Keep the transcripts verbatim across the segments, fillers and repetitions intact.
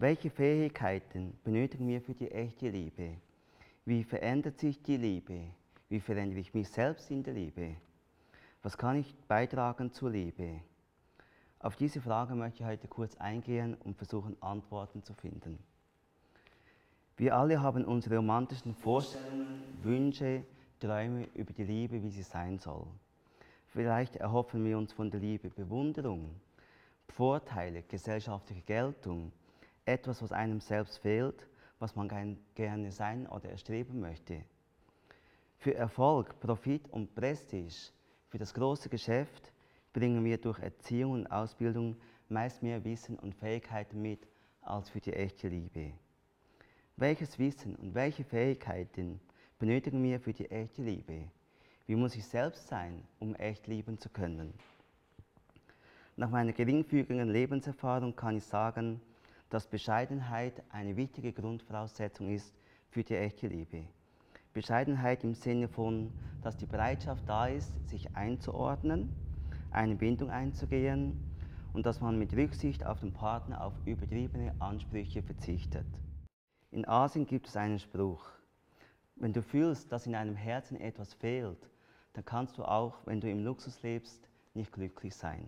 Welche Fähigkeiten benötigen wir für die echte Liebe? Wie verändert sich die Liebe? Wie verändere ich mich selbst in der Liebe? Was kann ich beitragen zur Liebe? Auf diese Frage möchte ich heute kurz eingehen und versuchen, Antworten zu finden. Wir alle haben unsere romantischen Vorstellungen, Wünsche, Träume über die Liebe, wie sie sein soll. Vielleicht erhoffen wir uns von der Liebe Bewunderung, Vorteile, gesellschaftliche Geltung, etwas, was einem selbst fehlt, was man gerne sein oder erstreben möchte. Für Erfolg, Profit und Prestige, für das große Geschäft bringen wir durch Erziehung und Ausbildung meist mehr Wissen und Fähigkeiten mit als für die echte Liebe. Welches Wissen und welche Fähigkeiten benötigen wir für die echte Liebe? Wie muss ich selbst sein, um echt lieben zu können? Nach meiner geringfügigen Lebenserfahrung kann ich sagen, dass Bescheidenheit eine wichtige Grundvoraussetzung ist für die echte Liebe. Bescheidenheit im Sinne von, dass die Bereitschaft da ist, sich einzuordnen, eine Bindung einzugehen und dass man mit Rücksicht auf den Partner auf übertriebene Ansprüche verzichtet. In Asien gibt es einen Spruch: Wenn du fühlst, dass in deinem Herzen etwas fehlt, dann kannst du auch, wenn du im Luxus lebst, nicht glücklich sein.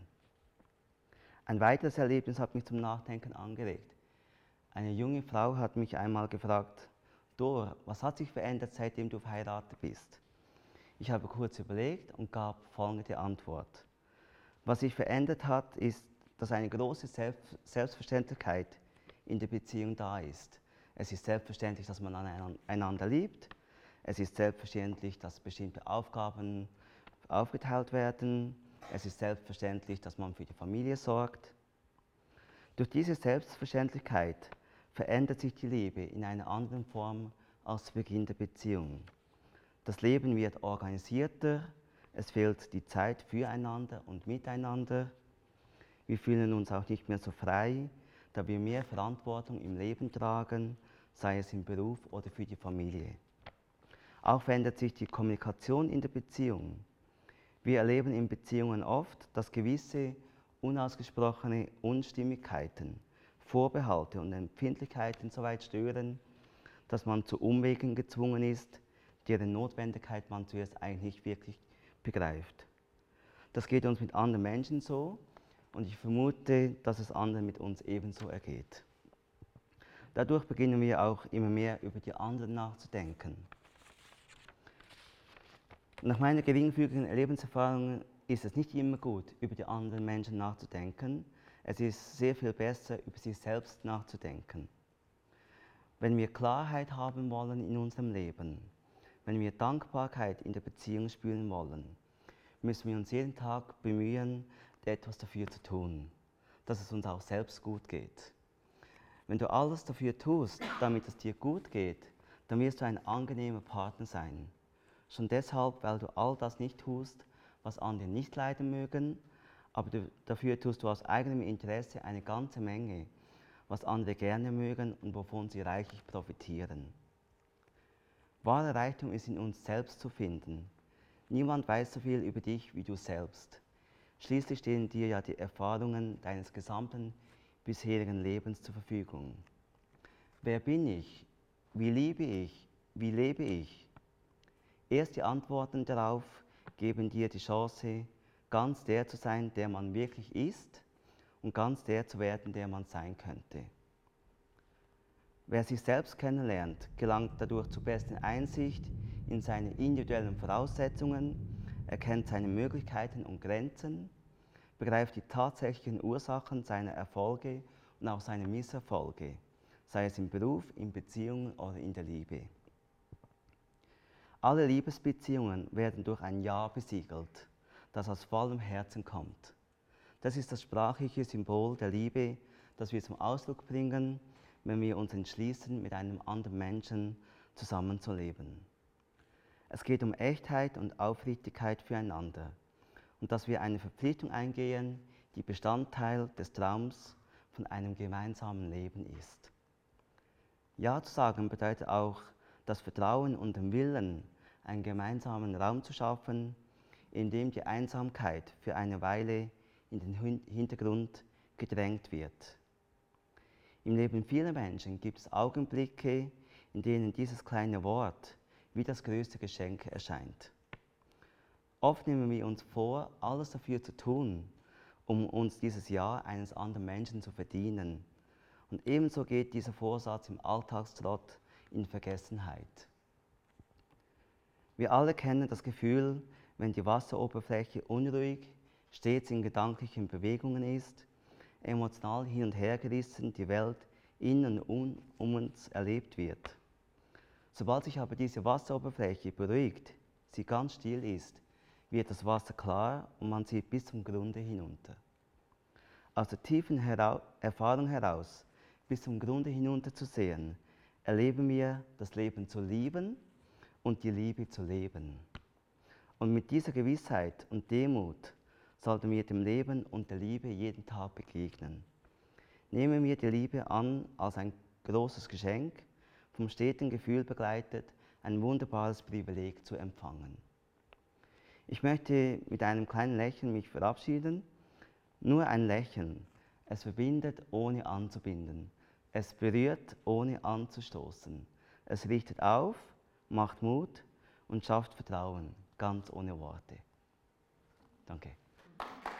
Ein weiteres Erlebnis hat mich zum Nachdenken angeregt. Eine junge Frau hat mich einmal gefragt: Dor, was hat sich verändert, seitdem du verheiratet bist? Ich habe kurz überlegt und gab folgende Antwort. Was sich verändert hat, ist, dass eine große Selbstverständlichkeit in der Beziehung da ist. Es ist selbstverständlich, dass man einander liebt. Es ist selbstverständlich, dass bestimmte Aufgaben aufgeteilt werden. Es ist selbstverständlich, dass man für die Familie sorgt. Durch diese Selbstverständlichkeit verändert sich die Liebe in einer anderen Form als zu Beginn der Beziehung. Das Leben wird organisierter, es fehlt die Zeit füreinander und miteinander. Wir fühlen uns auch nicht mehr so frei, da wir mehr Verantwortung im Leben tragen, sei es im Beruf oder für die Familie. Auch verändert sich die Kommunikation in der Beziehung. Wir erleben in Beziehungen oft, dass gewisse unausgesprochene Unstimmigkeiten, Vorbehalte und Empfindlichkeiten so weit stören, dass man zu Umwegen gezwungen ist, deren Notwendigkeit man zuerst eigentlich nicht wirklich begreift. Das geht uns mit anderen Menschen so und ich vermute, dass es anderen mit uns ebenso ergeht. Dadurch beginnen wir auch immer mehr über die anderen nachzudenken. Nach meiner geringfügigen Lebenserfahrung ist es nicht immer gut, über die anderen Menschen nachzudenken. Es ist sehr viel besser, über sich selbst nachzudenken. Wenn wir Klarheit haben wollen in unserem Leben, wenn wir Dankbarkeit in der Beziehung spüren wollen, müssen wir uns jeden Tag bemühen, etwas dafür zu tun, dass es uns auch selbst gut geht. Wenn du alles dafür tust, damit es dir gut geht, dann wirst du ein angenehmer Partner sein. Schon deshalb, weil du all das nicht tust, was andere nicht leiden mögen, aber du, dafür tust du aus eigenem Interesse eine ganze Menge, was andere gerne mögen und wovon sie reichlich profitieren. Wahrer Reichtum ist in uns selbst zu finden. Niemand weiß so viel über dich wie du selbst. Schließlich stehen dir ja die Erfahrungen deines gesamten bisherigen Lebens zur Verfügung. Wer bin ich? Wie liebe ich? Wie lebe ich? Erst die Antworten darauf geben dir die Chance, ganz der zu sein, der man wirklich ist und ganz der zu werden, der man sein könnte. Wer sich selbst kennenlernt, gelangt dadurch zur besten Einsicht in seine individuellen Voraussetzungen, erkennt seine Möglichkeiten und Grenzen, begreift die tatsächlichen Ursachen seiner Erfolge und auch seiner Misserfolge, sei es im Beruf, in Beziehungen oder in der Liebe. Alle Liebesbeziehungen werden durch ein Ja besiegelt, das aus vollem Herzen kommt. Das ist das sprachliche Symbol der Liebe, das wir zum Ausdruck bringen, wenn wir uns entschließen, mit einem anderen Menschen zusammenzuleben. Es geht um Echtheit und Aufrichtigkeit füreinander und dass wir eine Verpflichtung eingehen, die Bestandteil des Traums von einem gemeinsamen Leben ist. Ja zu sagen bedeutet auch, das Vertrauen und den Willen, einen gemeinsamen Raum zu schaffen, in dem die Einsamkeit für eine Weile in den Hintergrund gedrängt wird. Im Leben vieler Menschen gibt es Augenblicke, in denen dieses kleine Wort wie das größte Geschenk erscheint. Oft nehmen wir uns vor, alles dafür zu tun, um uns dieses Ja eines anderen Menschen zu verdienen. Und ebenso geht dieser Vorsatz im Alltagstrott in Vergessenheit. Wir alle kennen das Gefühl, wenn die Wasseroberfläche unruhig, stets in gedanklichen Bewegungen ist, emotional hin und her gerissen die Welt in und um, um uns erlebt wird. Sobald sich aber diese Wasseroberfläche beruhigt, sie ganz still ist, wird das Wasser klar und man sieht bis zum Grunde hinunter. Aus der tiefen Hera- Erfahrung heraus, bis zum Grunde hinunter zu sehen, erleben wir das Leben zu lieben und die Liebe zu leben. Und mit dieser Gewissheit und Demut sollten wir dem Leben und der Liebe jeden Tag begegnen. Nehmen wir die Liebe an als ein großes Geschenk, vom steten Gefühl begleitet, ein wunderbares Privileg zu empfangen. Ich möchte mit einem kleinen Lächeln mich verabschieden. Nur ein Lächeln. Es verbindet, ohne anzubinden. Es berührt, ohne anzustoßen. Es richtet auf, macht Mut und schafft Vertrauen, ganz ohne Worte. Danke.